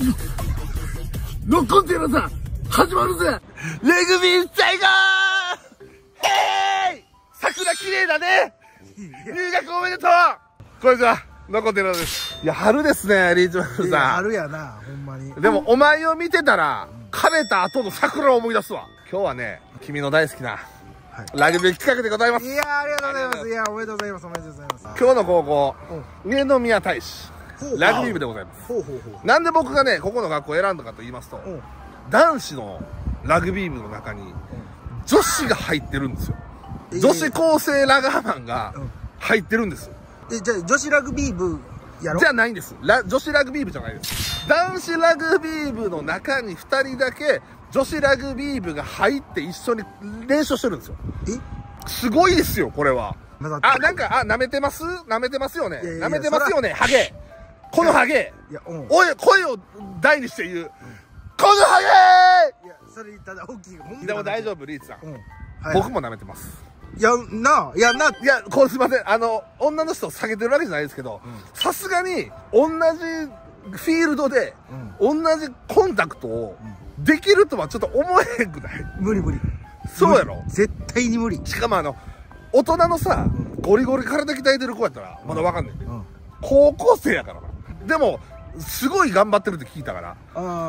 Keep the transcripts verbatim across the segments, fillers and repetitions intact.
ノックオンっていうのさ、始まるぜ。ラグビー最高。へーい、桜綺麗だね。入学おめでとう。こんにちは、ノコテラです。いや、春ですね、リーチマンさん。 春やな、ほんまに。 でも、お前を見てたら、枯れた後の桜を思い出すわ。今日はね、君の大好きな、ラグビー企画でございます。 いやー、ありがとうございます。いや、おめでとうございます。おめでとうございます。 今日の高校、上宮大使、ラグビー部でございます。 ほうほうほう。 なんで僕がね、ここの学校を選んだかと言いますと、男子のラグビー部の中に、女子が入ってるんですよ。女子高生ラガーマンが入ってるんです。 え、じゃあ、女子ラグビー部やろ？ じゃないんです。ラ女子ラグビー部じゃないです。男子ラグビー部の中にふたりだけ、女子ラグビー部が入って一緒に練習してるんですよ。 え？ すごいですよ、これは。あ、なんか、あ、舐めてます舐めてますよね。舐めてますよね、ハゲ。このハゲ。いや、おい、声を大にして言う。このハゲ。いや、それただ大きい。でも大丈夫、リーチさん。僕も舐めてます。 いや、な、いや、な、 いや、こうすいません。あの、女の人を下げてるわけじゃないですけど、さすがに、同じフィールドで、同じコンタクトをできるとはちょっと思えへんくない？ 無理無理。 そうやろ？ 絶対に無理。 しかもあの、大人のさ、ゴリゴリ体鍛えてる子やったら、まだわかんない。高校生やからな。でも、すごい頑張ってるって聞いたから、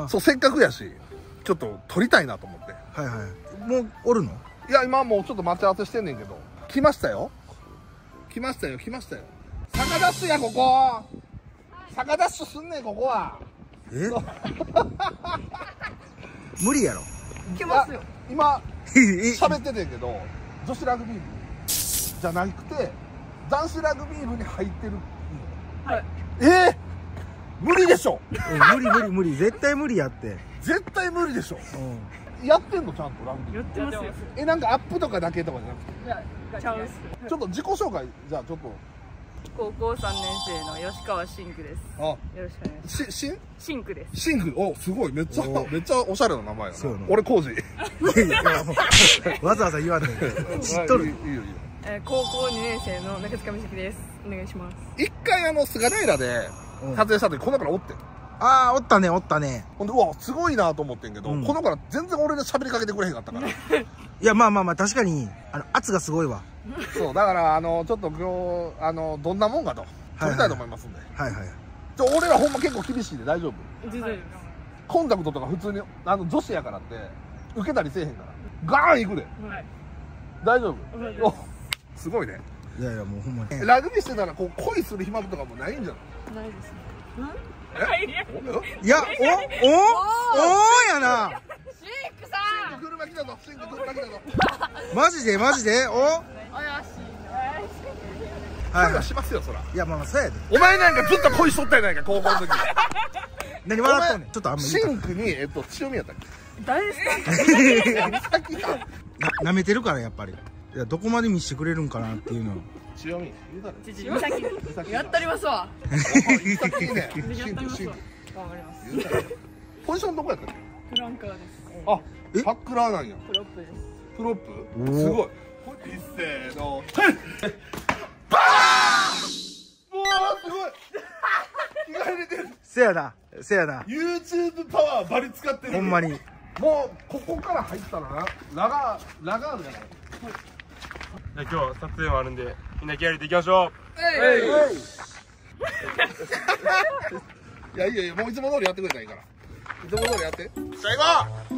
そう、せっかくやし、ちょっと撮りたいなと思って。 はいはい。もう、おるの？ いや、今もうちょっと待ち合わせしてんねんけど、来ましたよ。来ましたよ、来ましたよ。坂ダッシュや、ここ。坂ダッシュすんねん、ここは。 え無理やろ。 来ますよ。 今、喋っててんけど、女子ラグビー部じゃなくて、男子ラグビー部に入ってる。 はい。 えー、無理でしょ。 無理無理無理、絶対無理やって。 絶対無理でしょ。やってんのちゃんとラグビー。 やってますよ。 え、なんかアップとかだけとかじゃなくて。 いや、ちゃうっす。 ちょっと自己紹介、じゃあちょっと。 高校さんねん生の吉川真久です。あ、よろしくお願いします。 し、しん真久です。 真久、お、すごい、めっちゃ、めっちゃおしゃれな名前やな。俺、コウジ。 わざわざ言わんねん。知っとる。いいよ、いいよ。 え、高校にねん生の中塚美咲です。お願いします。 一回あの、菅平で撮影した時、この子らおってん。 ああ、おったね、おったね。 ほんで、うわ、すごいなと思ってんけど、この子ら全然俺で喋りかけてくれへんかったから。いや、まあまあまあ、確かに、あの、圧がすごいわ。 そう、だから、あの、ちょっと今日、あの、どんなもんかと、撮りたいと思いますんで。はいはい。ちょ、俺らほんま結構厳しいで大丈夫？大丈夫。コンタクトとか普通に、あの、女子やからって、受けたりせえへんから。ガーンいくで。はい。大丈夫？お、すごいね。 いやいや、もうほんまに。 ラグビーしてたら、こう、恋する暇とかもないんじゃない？ないですね。 いや、お、お、おやな。 シンクさん。 シンク車来たぞ。シンク車来たぞ。 マジでマジで、お。 怪しい。 はい、しますよ、そら。 いや、まあまあ、そうやで。 お前なんかずっと恋しとったやないか、高校の時。 何笑っとんねん。ちょっとあんまり。 シンクに、えっと、強みやったっけ？ 誰ですか？ な、舐めてるから、やっぱり。いや、どこまで見せてくれるんかなっていうの。 強み。 美咲。やったりますわ。 いいね。シンク、シンク。 頑張ります。 ポジションどこやったっけ？ フランカーです。 あ、タックラーなんや。 プロップです。 プロップ？すごい。一斉の。バーン！うわー、すごい。気が入れてる。 せやな、せやな。 YouTube パワーバリ使ってる。 ほんまに。 もうここから入ったらな、ラガー、ラガールじゃない。 じゃあ今日撮影もあるんで、みんな気合い入れていきましょう。 えい。いやいやいや、もういつも通りやってくれたらいいから。いつも通りやって。じゃあ行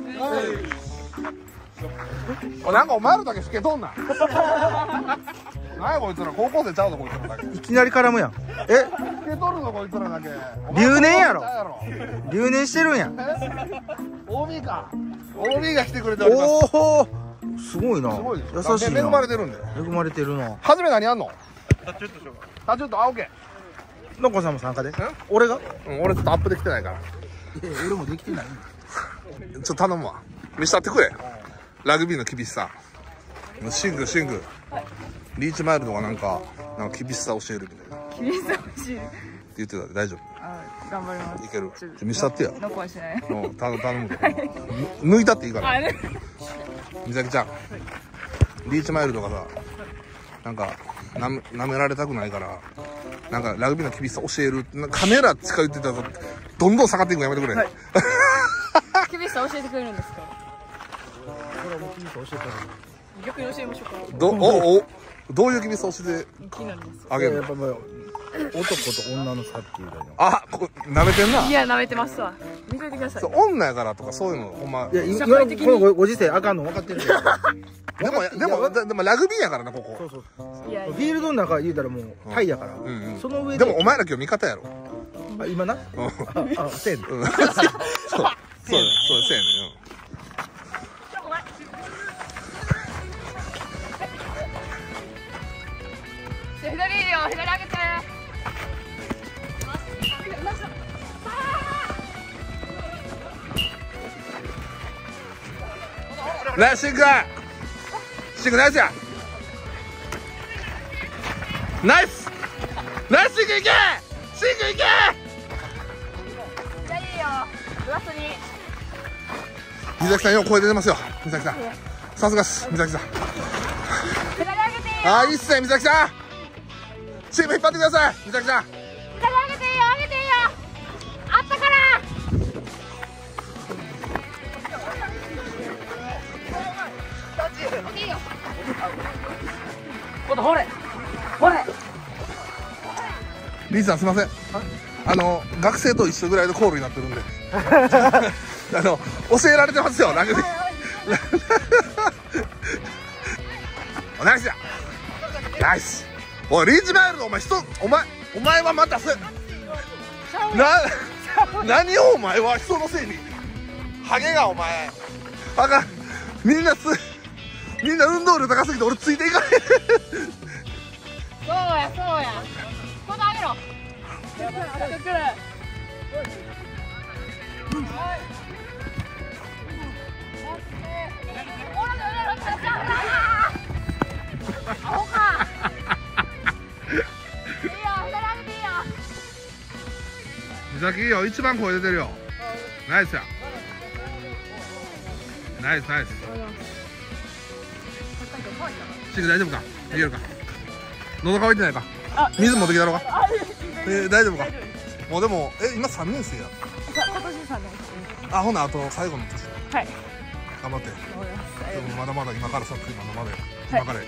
こう。なんかお前らだけしけとんな。なんやこいつら、高校生ちゃうぞこいつらだけ。 いきなり絡むやん。え？ しけとるぞこいつらだけ。 留年やろ。留年してるんや。 オービー か。オービー が来てくれております。 おお。すごいな。優しいな。 恵まれてるんで。 恵まれてるな。 はじめ何やんの？ タッチウッドしようか。 タッチウッド、あ、オッケー。のこさんも参加で？俺が？ うん、俺ちょっとアップできてないから。 え、俺もできてない。 ちょっと頼むわ。見せたってくれ。ラグビーの厳しさ。シングシング。リーチマイルドがなんか、なんか厳しさ教えるみたいな。 厳しさ教える。 言ってたで大丈夫？ あ、頑張ります。 いける。見せたってや。 残はしない。 うん、頼むで。抜いたっていいから。みさきちゃん。リーチマイルドがさ、なんか、なめ、舐められたくないから、 なんかラグビーの厳しさ教える。カメラ近寄ってたらどんどん下がっていくのやめてくれ。はい、 厳しさ教えてくれるんですか。 これはもう厳しさ教えてあげる。 逆に教えましょうか。 どおおどういう厳しさ教えてあげるの。 やっぱもう男と女の差っていうか。 あ、こ舐めてんな。 いや舐めてますわ。見といてください。 そう女やからとかそういうのほんま。 いや今このご時世あかんの分かってる。 でもでもでもラグビーやからなここ。 そうそう。フィールドの中言うたらもうタイやから。その上でもお前ら今日味方やろ。 あ今な。ああせん。 そうそうそうせんね。 左いいよ、左上げて。 来シンクシンクナイスやナイスナイスシンクいけシンクいけ左いいよ、プラスに。 水崎さんよう声出てますよ。水崎さんさすがっす。水崎さん左上げていいよ。 あーいいっすね水崎さん。チーム引っ張ってください水崎さん。 左上げていいよ、上げていいよ。あったから。いいよ。ほれほれ。 リーさんすいません。あの学生と一緒ぐらいのコールになってるんであの教えられてますよラグビー。ナイスやナイス。おいリーチマイルドお前人お前お前はまたせな何をお前は人のせいにハゲがお前あかん。みんなつみんな運動量高すぎて俺ついていかないそうやそうや。今度上げろ。やばいあれくる。アホか。いいよ、左上げていいよ。 美咲いいよ、一番声出てるよ。ナイスや。ナイスナイス。シンク大丈夫か。いけるか。喉乾いてないか。水持ってきたろうか。えー、大丈夫か。もうでもえ今三年生や。 今年三年生。 あほなあと最後の年。 はい。 頑張って。でもまだまだ今からさっきまだまだ今から。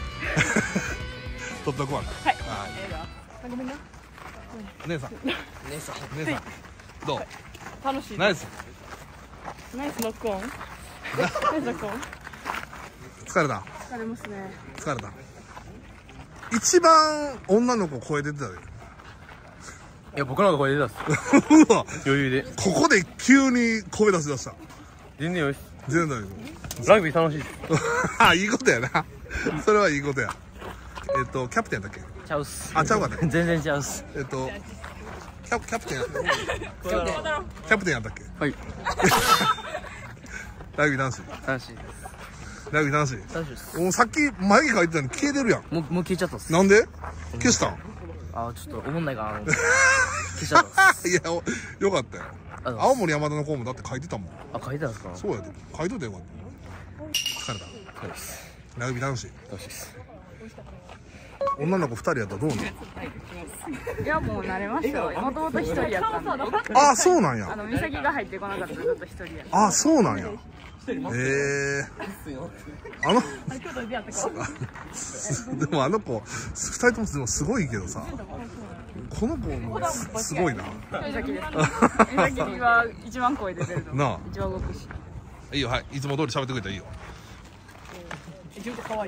取っとくわな。はい。ごめんな。姉さん。姉さん。姉さん。どう？ 楽しい。 ナイス。 ナイスノックオン。ナイスノックオン。 疲れた。 疲れますね。 疲れた。一番女の子声出てたで。 いや僕の方が声出たっす。 うわ余裕で。 ここで急に声出しだした。 全然よし。 全然大丈夫。ラグビー楽しいです。 あいいことやな。それはいいことや。えっとキャプテンだっけ？ ちゃうっす。 あちゃうかね。 全然ちゃうっす。 えっとキャキャプテンキャプテンやったっけ？ はい。 ラグビー男子。 男子。 ラグビー男子。 男子です。 もうさっき眉毛描いてたの消えてるやん。 もうもう消えちゃったっす。 なんで？消したん？ あちょっと思んないかな。消しちゃったっす。 いやよかったよ。青森山田の子もだって書いてたもん。 あ書いてたんですか？ そうやで。書いといてよかった。疲れた。 そうです。 ラグビー男子。 男子です。 女の子二人やったらどうなの？ いやもう慣れましたよ。もともと一人やったんで。 ああそうなんや。 あの美咲が入ってこなかったらずっと一人や。 ああそうなんや。ええあのでもあの子二人ともでもすごいけどさ、この子もすごいな。 美咲です。美咲が一番声出てるの。 なあ。 一番動くし。 いいよはいいつも通り喋ってくれたらいいよ。 自分で可愛い。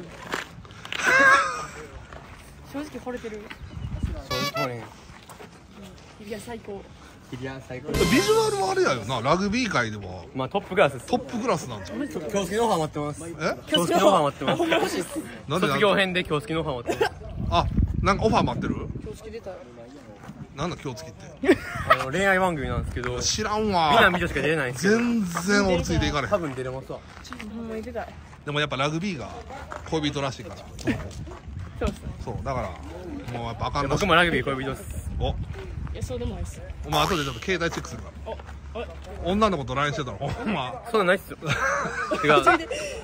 正直惚れてる。 正直ね。 いや最高。 いや最高。 ビジュアルはあれやよな。ラグビー界でもまあトップクラスです。 トップクラスなんじゃん。 京介のオファー待ってます。 え？ 京介のオファー待ってます。 なんで？ 卒業編で京介のオファー待ってます。 あなんかオファー待ってる？ 京介出た。 なんだ京月って。 あの恋愛番組なんですけど。 知らんわ。 みんな見てしか出れないんですけど。 全然俺ついていかれへん。 多分出れますわ。 ほんまに出たい。 でもやっぱラグビーが恋人らしいから。 そうっすね。 そうだからもうやっぱあかんらしい。 僕もラグビー恋人です。 お。 いやそうでもないっす。 お前後でちょっと携帯チェックするから。女の子と ライン してたの。お前。 そんなんないっすよ。違う。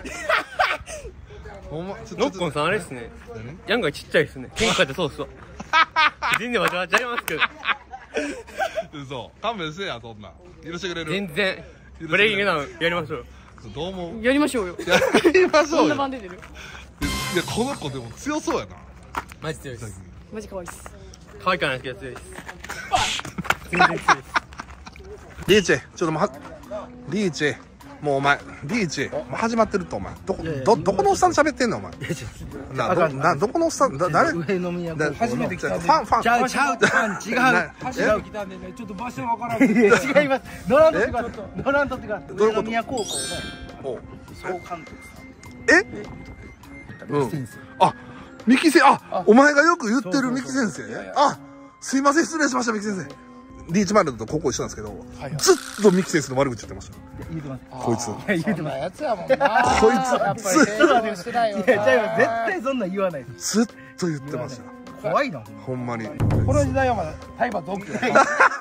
お前。 ノッコンさんあれっすね。ヤンがちっちゃいっすね。喧嘩ってそうっすわ。 全然わちゃわちゃありますけど。 嘘、勘弁してや、そんなん許してくれる？ 全然ブレイキングダウンやりましょう。 どう思う？ やりましょうよ。 やりましょうよ。 こんな番出てる。 いや、この子でも強そうやな。 マジ強いです。 マジ可愛いっす。 可愛くはないですけど強いです。全然強いです。 リーチェ、ちょっともうリーチェ、もうお前リーチェ、もう始まってるとお前。どこどどこのおっさん喋ってんのお前。などなどこのおっさんだ誰？ 上の宮古初めて来た。ファンファン。 ちゃうちゃうファン違う。違う来たんでね、ちょっと場所わからん。違います。ドランとってからドランとってから。 どういうこと？ 宮高校おの総監督。 え？うん。あ、三木先生、あ、お前がよく言ってる三木先生。あ、すいません失礼しました三木先生。リーチマイルドと高校一緒なんですけど、ずっと三木先生の悪口言ってました。 言ってます。 こいつ。 いや言ってます。 やつやもんな。 こいつやっぱり正論してないよな。 いやじゃあ絶対そんなん言わないです。 ずっと言ってました。 怖いな。 ほんまに。 この時代はまだ体罰 オーケー。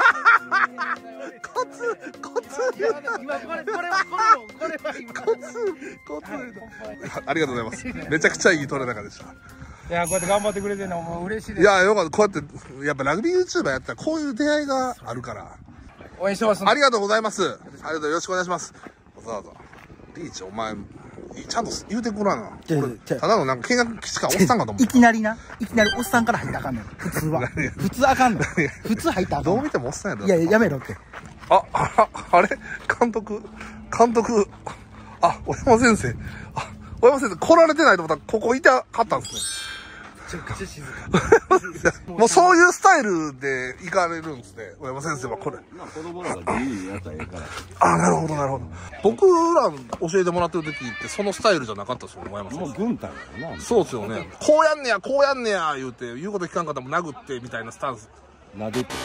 コツコツ今これこれこれこれは今コツコツ。ありがとうございます。めちゃくちゃいい撮れ高でした。 いやこうやって頑張ってくれてるのも嬉しいです。 いやよかった。こうやってやっぱラグビーユーチューバーやったらこういう出会いがあるから。 応援してます。 ありがとうございます。ありがとう、よろしくお願いします。わざわざリーチお前ちゃんと言うてくらな。ただのなんか見学しかおっさんかと思う。 いきなりないきなりおっさんから入ったらあかんねん。普通は普通あかんの。普通入ったらあかん。 どう見てもおっさんやろ。 いややめろって。 あああれ監督監督あ小山先生あ小山先生来られてないと思ったらここいてはったんですね。 めちゃくちゃ静か。 もうそういうスタイルで行かれるんですね。小山先生はこれ。 まあ子供らが自由にやったらええから。 あ、なるほどなるほど。僕ら教えてもらってる時ってそのスタイルじゃなかったですよね、小山先生。 もう軍隊やな。 そうですよね。こうやんねやこうやんねや言うて言うこと聞かんかったらも殴ってみたいなスタンス。 撫でて。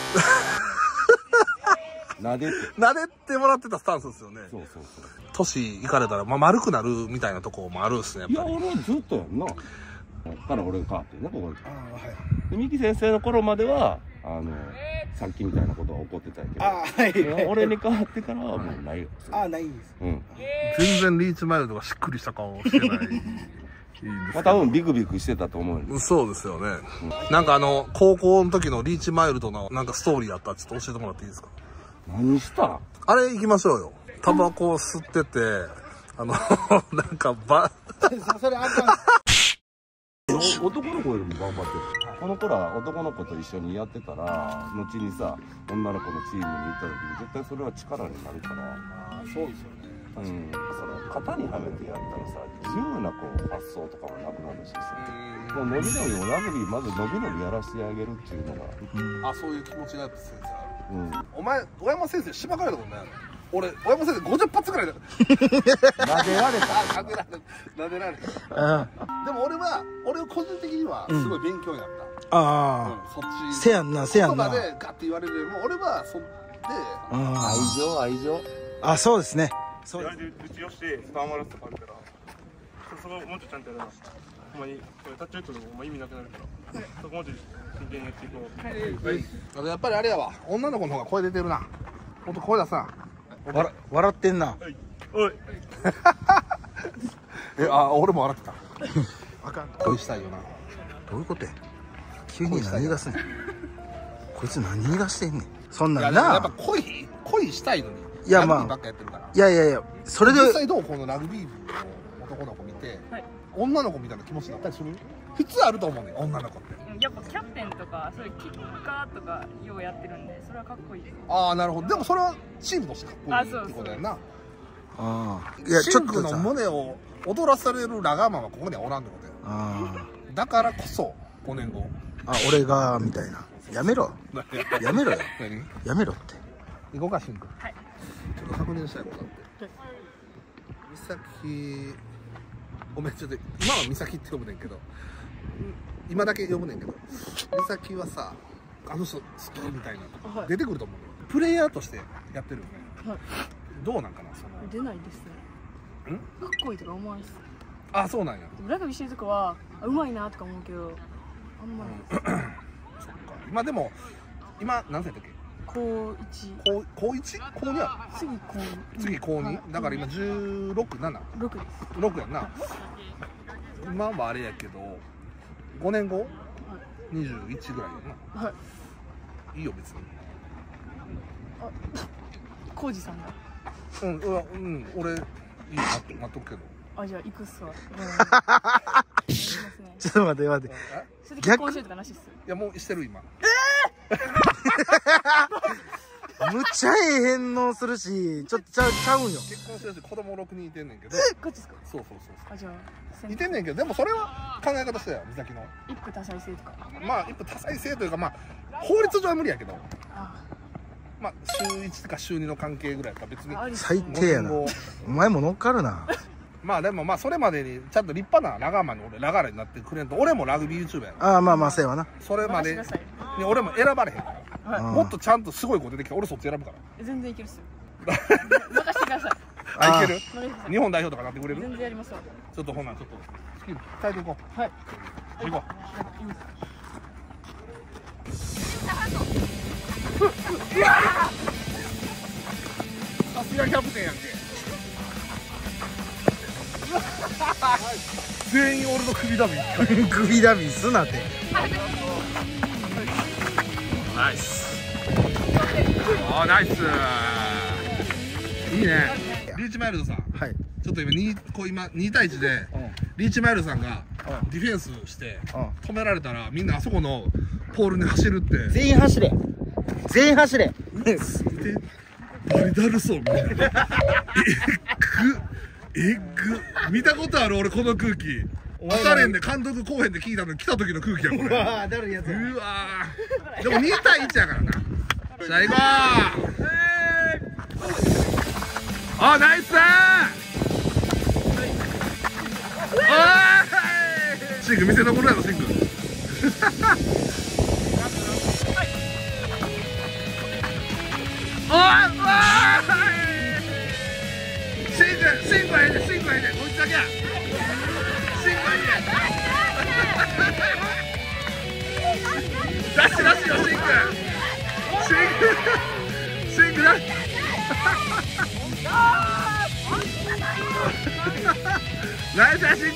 撫でて。 撫でてもらってたスタンスですよね。 そうそうそう。 年いかれたらまあ丸くなるみたいなとこもあるんですね。やっぱり。 いや俺はずっとやんな。から俺が変わってねここで。三木先生の頃まではあのさっきみたいなことが起こってたんやけど、俺に変わってからはもうないよ。 ああないです。 うん。 全然リーチマイルドがしっくりした顔してない。 まあ多分ビクビクしてたと思う。 そうですよね。うん、なんかあの高校の時のリーチマイルドのなんかストーリーあったらちょっと教えてもらっていいですか。 何した？ あれ行きましょうよ。タバコ吸っててあのなんかばそれあかん。 男の子よりも頑張ってる。この子ら男の子と一緒にやってたら後にさ女の子のチームに行った時に絶対それは力になるから。 あそうですよね。 うん、その型にはめてやったらさ自由なこう発想とかはなくなるしさ、もう伸び伸びをラグビーまず伸び伸びやらせてあげるっていうのが、 あ、そういう気持ちがやっぱ先生ある。 うん、 お前小山先生しばかれたことないの？俺小山先生ごじゅっ発ぐらいだ。 撫でられた。 撫でられた。撫でられた。でも俺は俺個人的にはすごい勉強になった。 ああ、 そっち。 せやんなせやんな。 言葉でガッて言われるよりも俺はそって愛情愛情。 あ、そうですね。 そうです。うちよしてスターマラスとかあるから、そこもうちょっとちゃんとやらな。ほんまにこれタッチアウトでも意味なくなるから、そこもうちょっと真剣にやっていこう。はい。 あとやっぱりあれやわ。女の子の方が声出てるな。ほんと声出さん。 笑笑ってんな。 おい。 え、あ、俺も笑ってた。あかん。恋したいよな。 どういうことや。急に何言い出すねん。こいつ何言い出してんねん。そんなんな。 やっぱ恋恋したいのに。 いやまあ。 ラグビーばっかやってるから。 いやいやいや、それで。 実際どうこのラグビー部の男の子見て、女の子みたいな気持ちになったりする？普通あると思うねん、女の子って。 やっぱキャプテンとかそういうキッカーとかようやってるんでそれはかっこいいです。 ああ、なるほど。でもそれはチームとしてかっこいいってことやな。 ああ、いやちょっとの胸を踊らされるラガーマンはここにはおらんってことや。 ああ、 だからこそごねんご。 あ、俺がみたいな。やめろ。やめろよ。 何？ やめろって。 行こうか、しんくん。 はい。 ちょっと確認したいことあって。美咲、ごめん、ちょっと今は美咲って呼ぶねんけど。今だけ呼ぶねんけど、美咲はさ、あの人好きみたいな、はい、出てくると思うよ。プレイヤーとしてやってるよね。はい。どうなんかな、その。 出ないですね。ん？かっこいいとか思わないです。 あ、そうなんや。 ラグビーしてるとこはうまいなとか思うけど、あんまり。そっか。 まあでも今何歳だっけ？ 高一。 高高一？高二や。 次高二。 次高二。だから今十六七。 六です。 六やんな。今はあれやけど。ごねんごにじゅういちぐらいやな。はい。いいよ別に。 あ、浩二さんが。 うん、うわ、うん、俺いいよ、待っ待っとくけど。 あ、じゃあ行くっすわ。 ちょっと待って待って。 それで結婚してるとかなしっす。 いやもうしてる今。 ええ。むっちゃええ返納するし、ちょっとちゃうちゃうんよ。 結婚してるし子供ろくにんいてんねんけど。 え、こっちですか。 そうそうそうそう。 あ、じゃあ。いてんねんけど、でもそれは考え方したよ、美咲の。 一夫多妻制とか。 まあ一夫多妻制というか、まあ法律上は無理やけど。ああ。まあ週一とか週二の関係ぐらいやったら別に。 最低やな。お前も乗っかるな。 まあでもまあそれまでにちゃんと立派なラガーマンに俺ラガーラになってくれんと、俺もラグビー YouTuber やろ。 ああまあまあそうやわな。 それまでに俺も選ばれへんから、もっとちゃんとすごい子出てきたら俺そっち選ぶから。 全然いけるっすよ。任せてください。 あ、いける。日本代表とかなってくれる。 全然やりますわ。 ちょっとほなちょっとスキル鍛えていこう。はい、行こう。さすがキャプテンやんけ。全員俺の首ダミー。 首ダミーすなって。 ナイス。あ、ナイス。いいね。リーチマイルドさん。はい。ちょっと今にこう今に対いちでリーチマイルドさんがディフェンスして止められたらみんなあそこのポールに走るって。 全員走れ。全員走れ。 バリだるそうみたいな。えっぐ。えっぐ。見たことある俺この空気。当たれんで監督後編で聞いたのに来た時の空気やこれ。うわだるやつ。うわでもに対いちやからな。じゃあ行こう。あ、ナイスー。あーい。シンク見せ所やろシンク。おいおい。シンクシンクはええでシンクはええでこいつだけや。シンクはいいね。出して出してよシンク。シンクシンクだ。ナイスシンク。ナイス。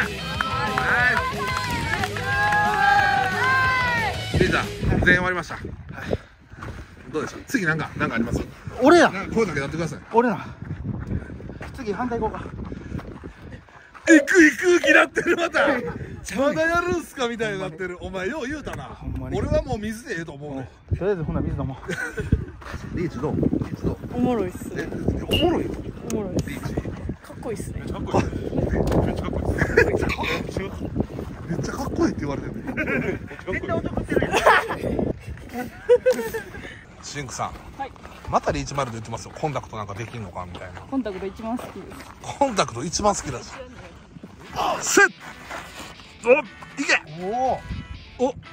リーザ全員終わりました。はい。どうでした。次なんかなんかあります。 俺や。 声だけやってください。 俺な。次反対行こうか。 行く行く気なってるまた。まだやるんすかみたいになってる。お前よう言うたな。俺はもう水でええと思うね。 とりあえずほな水飲もう。 リーチどう？リーチどう？ おもろいっす。 え、おもろい？ おもろいっす。 リーチ。 かっこいいっすね。 かっこいい。めっちゃかっこいい。めっちゃかっこいい。 めっちゃかっこいいって言われてる。 絶対男ってるやん。 シンクさん。 はい。 またリーチマイルド言ってますよ。コンタクトなんかできんのかみたいな。 コンタクト一番好きです。 コンタクト一番好きだし。セッ。お、いけ。おお。お。お。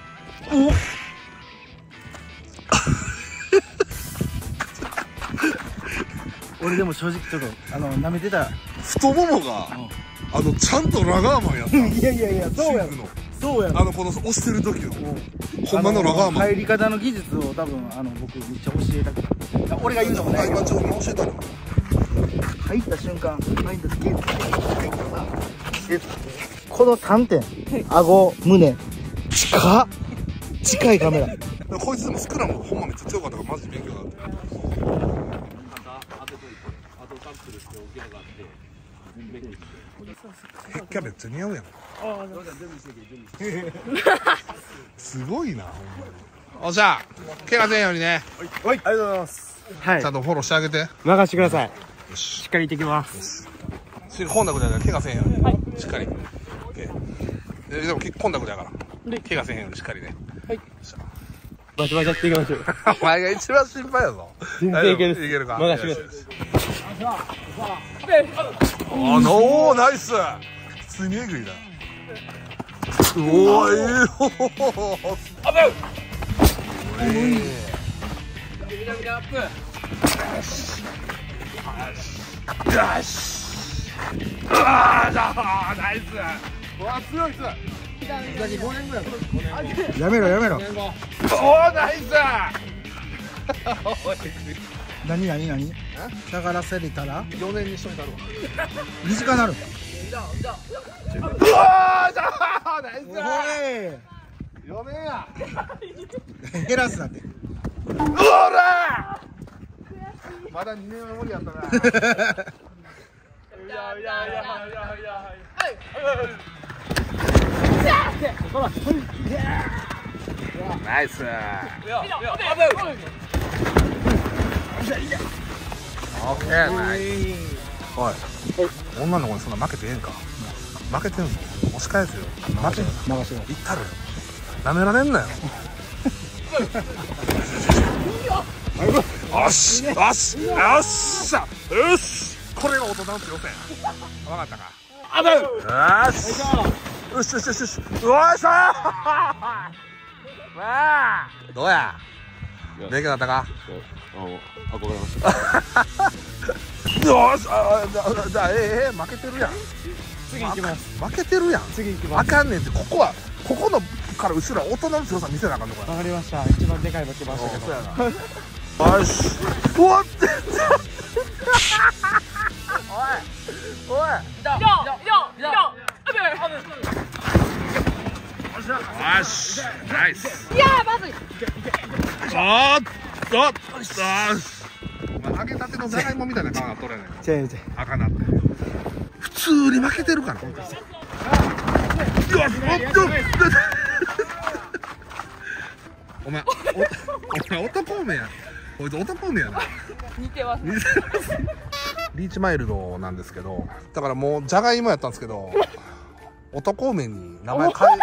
俺でも正直ちょっとあの舐めてた。 太ももが、あのちゃんとラガーマンやった。 いやいやいやそうやろ。そうやろ。 あのこの押してる時のほんまのラガーマン。 入り方の技術を多分あの僕めっちゃ教えたくて。俺が言うのもね。 今ちょっと教えたの。 入った瞬間、入った時このさんてん、顎、胸、近っ近いカメラ。 こいつでもスクラムほんまめっちゃ強かったからマジで勉強だった。キャベツ似合うやん。すごいなほんまに。おっしゃ怪我せんようにね。 はい、ありがとうございます。はい、 ちゃんとフォローしてあげて。 任してください。しっかり行ってきます。 コンタクトだから怪我せんように、はい、しっかり。で, でもコンタクトだから怪我せんようにしっかりね。はい。 バチバチやっていきましょう。 お前が一番心配やぞ。 全然いける。 いけるか。 任してください。 あのーナイス。普通にえぐいな。おーええほほほほ。あぶ。おい。南アップ。よし。よし。ああ、じゃあナイス。うわ強い強い。ごねんぐらい。 やめろやめろ。 おーナイス。 何何何？だからせれたらよねんにしといたるわ。 短なる。 うわーじゃあナイス。 よねえや減らすなって。 うわらまだにねんは無理やったなナイスオッケーナイスおい女の子にそんな負けてええんか負けてんの押し返すよ負け任せろ。 いったるよなめられんなよよしよしよっしゃよしこれが大人の強さや分かったかあぶよしよしよしよしよしよいしょまあどうや勉強なったか憧れましたよしああじゃあええ負けてるやん次行きます。 負けてるやん次行きます。 あかんねんってここはここのから後ろは大人の強さ見せなあかんのかわかりました。一番でかいの来ましたけど。 そうやなよしうわっておいおいよしナイスいやーまずいおーっとよしお前揚げたてのじゃがいもみたいな顔が取れない違う違う。 あかんなって普通に負けてるからよしおっとお前お前男梅やこいつ男梅やな似てます。 似てますリーチマイルドなんですけどだからもうじゃがいもやったんですけど男梅に名前変え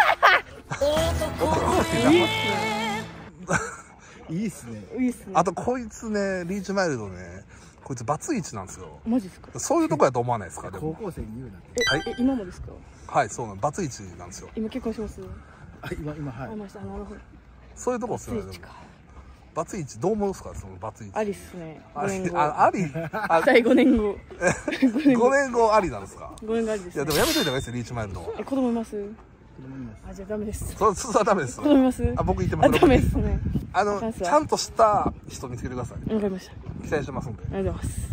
いいっすね。 いいっすねあとこいつねリーチマイルドねこいつバツイチなんですよマジっすかそういうとこやと思わないですかでも高校生に言うなって。 え、 はいえ今もですかはいそうなんバツイチなんですよ今結婚しますあ、今今はい。 あましたなるほどそういうとこっすよねバツイチかバツイチどう思うんですかそのバツイチありっすねあごねん後りあありあ最ごねんごごねんごありなんですかごねんごありですねいやでもやめといた方がいいですよリーチマイルドえ子供います子供います。 あじゃあダメですそそれはダメです子供いますあ僕言ってますあダメですねあのチャンスはちゃんとした人見つけてくださいわかりました期待してますんでありがとうございます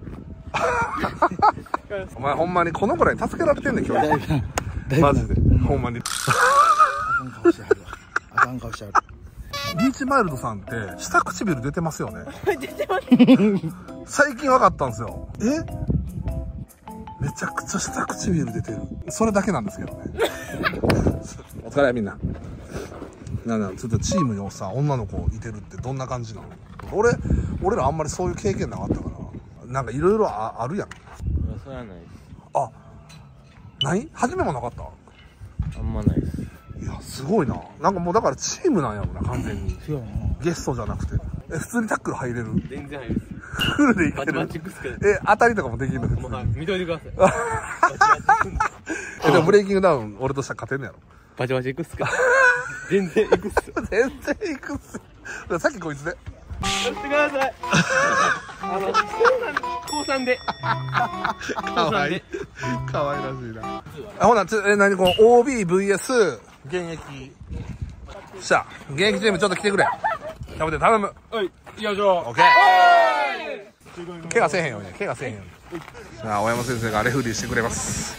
お前ほんまにこの子らに助けられてんねん今日マジでほんまにあかん顔してはるわ。あかん顔してはる。 リーチマイルドさんって下唇出てますよね出てます最近分かったんですよえめちゃくちゃ下唇出てるそれだけなんですけどねお疲れみんななんだちょっとチームにさ女の子いてるってどんな感じなの俺俺らあんまりそういう経験なかったからなんかいろいろあるやんそれはないですあない初めもなかったあんまないですいやすごいななんかもうだからチームなんやろな完全にそうやな。 ゲストじゃなくてえ普通にタックル入れる全然入るですフルでいけるバチバチクスけどえ当たりとかもできるの普通にもうはい見といてくださいえでもブレイキングダウン俺としたら勝てんのやろバチバチいくっすけど全然いくっすよ全然いくっすさっきこいつでやってくださいあの高三でかわいいかわいらしいなあほなつえ何この オービーブイエス 現役しゃ現役チームちょっと来てくれ食べて頼むはいよいしょオッケー怪我せえへんように怪我せえへんようにさあ大山先生がレフリーしてくれます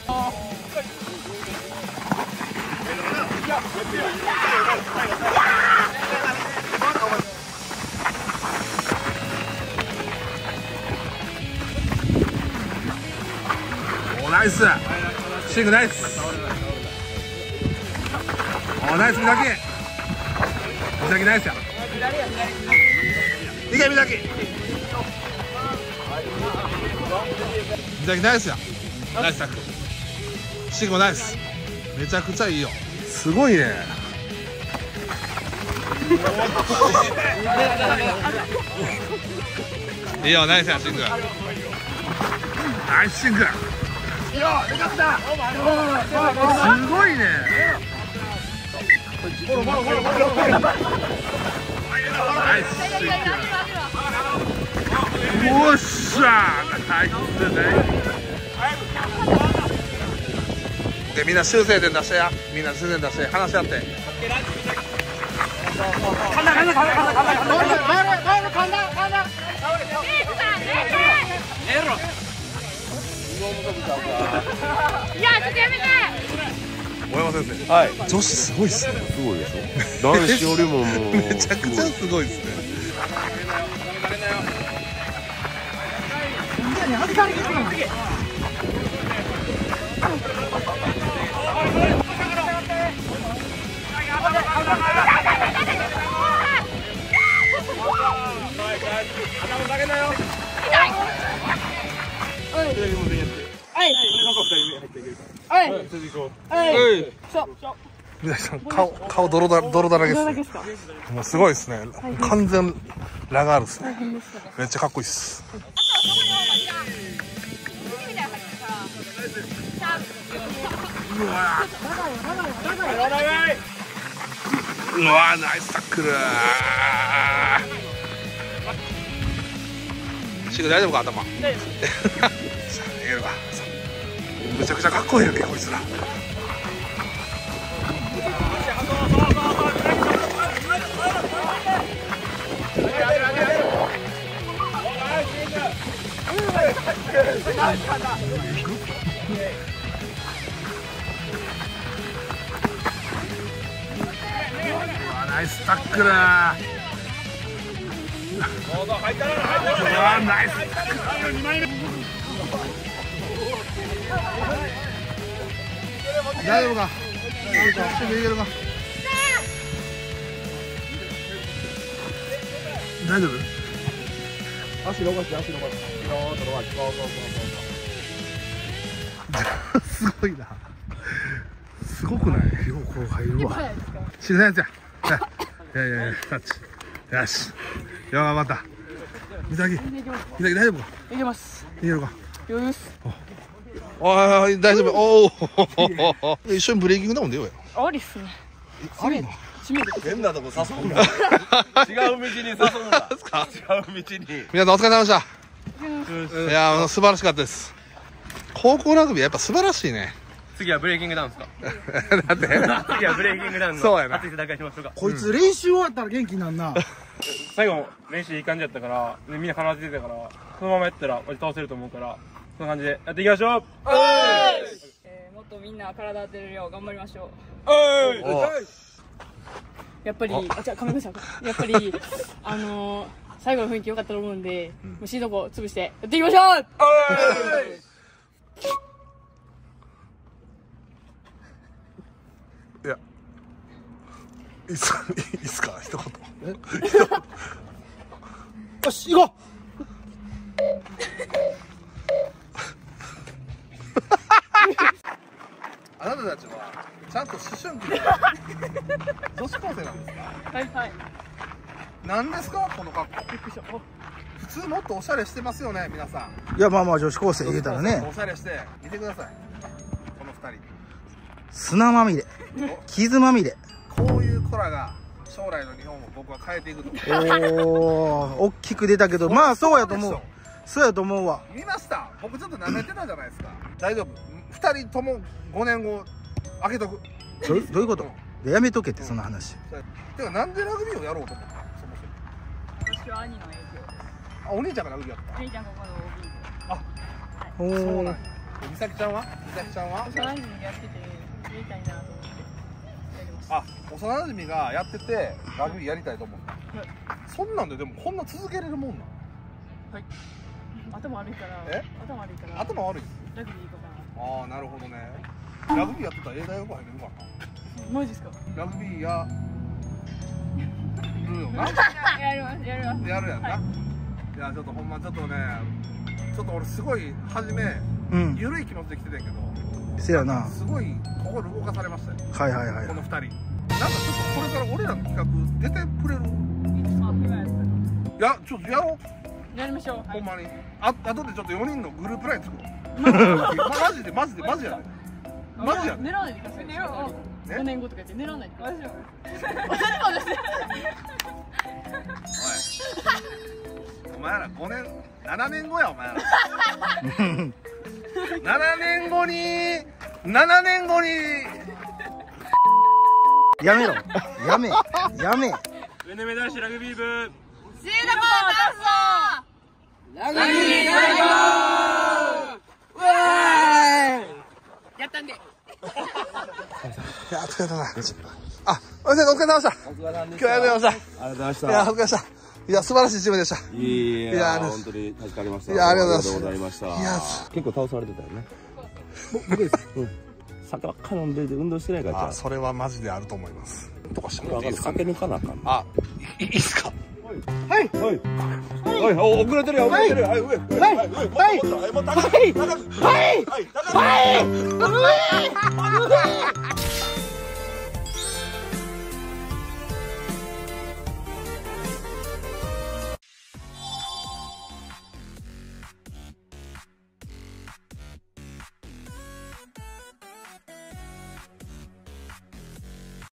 おナイスシングナイスおナイス三崎三崎ナイスやいけ三崎三崎ナイスやナイスタックルシングもナイスめちゃくちゃいいよすごいねいいよナイスやシングナイスシングすごいねナイスシングおっしゃナイスねでみんな修正点出してやみんな修正点出して話し合っていやちょっとやめて大山先生。 はい。 女子すごいっすね。 すごいでしょ。男子よりももうめちゃくちゃすごいっすね。皆さん顔顔泥だ泥だらけですね。もうすごいですね。完全ラガールですね。めっちゃかっこいいです。うわうわナイスタックル。シグ大丈夫か頭。大丈夫。いけるか。めちゃくちゃかっこいいよこいつら。ナイスタックル。うわナイス。大丈夫か。いけるか。大丈夫。足伸ばして足伸ばして。すごいな。すごくない。ようこう入るわ。死ぬやつや。いやいやいやタッチ。よし。よう頑張った。みさき。みさき大丈夫か。 いけます。 いけるか。 余裕です。 おい大丈夫。おお。一緒にブレーキングダウン出ようよ。 ありっすね。 ありな。 変なとこ誘うな。違う道に誘うな。違う道に。 皆さんお疲れ様でした。いや素晴らしかったです。高校ラグビーやっぱ素晴らしいね。 次はブレーキングダウンですか。 だって次はブレーキングダウンのそうやな。 熱い戦いしましょうか。 こいつ練習終わったら元気になんな。 最後練習いい感じだったからみんな体出てたからそのままやったら倒せると思うからそんな感じでやっていきましょう。 えーもっとみんな体当てるよう頑張りましょう。 おやっぱりあじゃあカメラさんやっぱりあのー、最後の雰囲気良かったと思うんで、もうシードコ潰してやっていきましょう。 いやいいっすか。いいっすか一言。 よし行こう。 あなたたちはちゃんと思春期で女子高生なんですか。 はいはい。 何ですかこの格好。普通もっとおしゃれしてますよね皆さん。 いやまあまあ女子高生言うたらね。 おしゃれして見てくださいこの二人。 砂まみれ、傷まみれ。 こういう子らが将来の日本を僕は変えていくと思う。 おお、大きく出たけど、まあそうやと思う。そうやと思うわ。 見ました。僕ちょっと舐めてたじゃないですか。大丈夫。二人ともごねんご開けとく。 どどういうこと？やめとけってその話。 てかなんでラグビーをやろうと思ったの？そもそも。 私は兄の影響。 あ、お兄ちゃんがラグビーやった。 お兄ちゃんここの オービーあ、 おお。 そうなんや。美咲ちゃんは？美咲ちゃんは？ 幼馴染やっててやりたいなと思ってやりました。 あ、幼馴染がやっててラグビーやりたいと思った。 はい。 そんなんででもこんな続けれるもんなん？ はい。頭悪いから。 え？ 頭悪いから。 頭悪い。 ラグビー行こうかな。 ああ、なるほどね。ラグビーやってたら映画よく入れるかな。 マジですか？ ラグビーやるよな。 やりますやります。 やるやんな。 はい、 いやちょっとほんまちょっとね、ちょっと俺すごい初め、うん、緩い気持ちで来てたけど、 せやな。すごい心動かされましたよ。 はいはいはい。 このふたり。なんかちょっとこれから俺らの企画出てくれる？いやちょっとやろう。やりましょう。 ほんまに。あ後でちょっとよにんのグループライン作ろう。マジでマジでマジやね。マジやね。 狙わないでください。狙わない。ごねんごとか言って狙わないでください。 おい、お前らごねん、ななねんごやお前ら。ななねんごに、ななねんごに。 やめろ。やめ。やめ。 上野目男子ラグビー部。 シードコータスラグビー最高。 やったんで。 りがとうございます。あ、お疲れ様でした。 お疲れ様でした。 今日はありがとうございました。 ありがとうございました。 いや、お疲れ様でした。いや、素晴らしいチームでした。 いや、いや、本当に助かりました。 いや、ありがとうございました。いや、結構倒されてたよね。 僕です。 うん。酒ばっか飲んでて運動してないから。 あ、それはマジであると思います。とかしてもらっていいですか。 酒抜かなあかん。 あ、いいですか。 はい。はい。はい。遅れてるよ。遅れてるよ。はい。上。はい。はい。はい。はい。はい。はい。はい。